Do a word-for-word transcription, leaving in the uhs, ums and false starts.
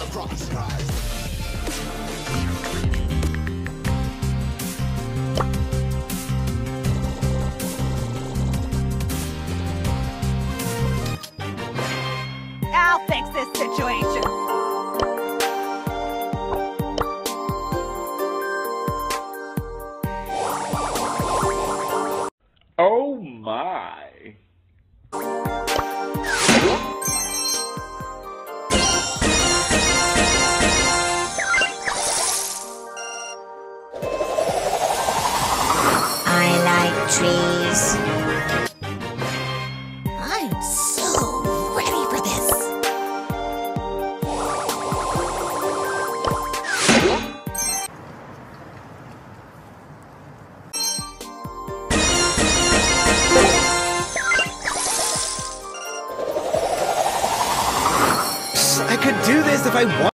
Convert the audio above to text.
I'll fix this situation. Oh my. I like trees. I'm so ready for this. I could do this if I want.